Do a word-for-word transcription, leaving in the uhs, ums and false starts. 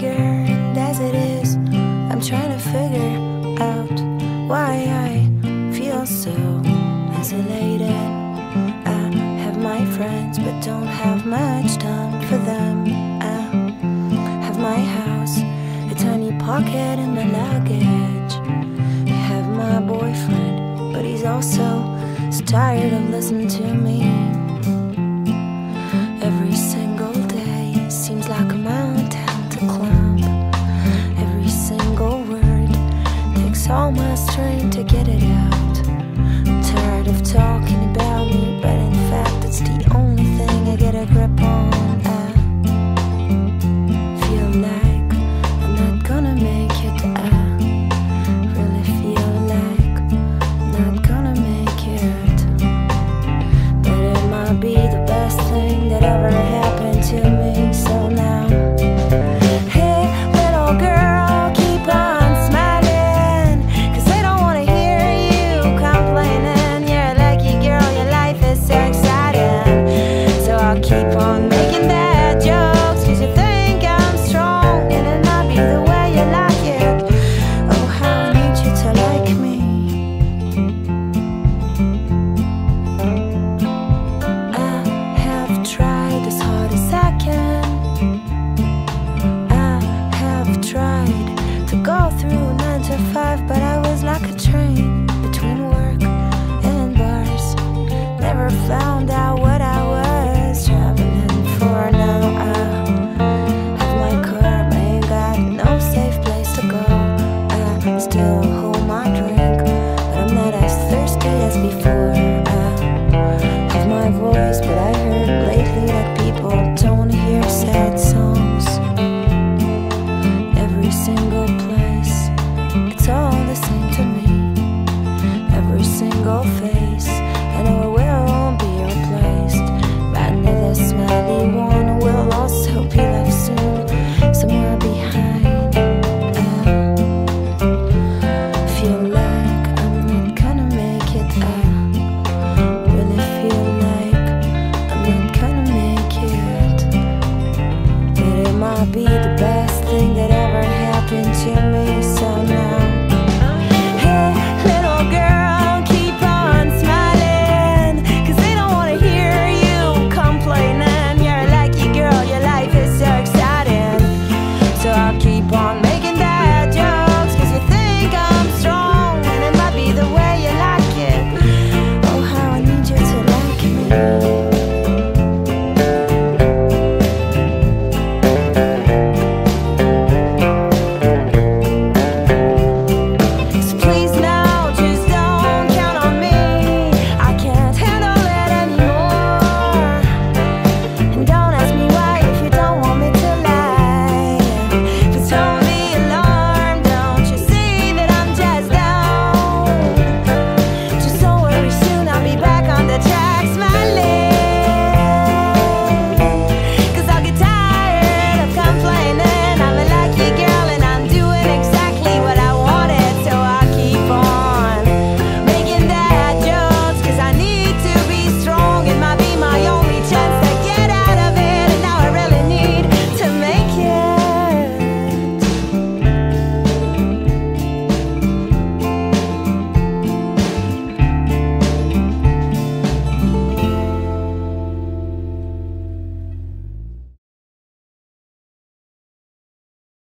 triggered as it is. I'm trying to figure out why I feel so isolated. I have my friends but don't have much time for them. I have my house, a tiny pocket in my luggage. I have my boyfriend, but he's also so tired of listening to me. Every single day seems like a mountain to climb. Every single word takes all my strength to get it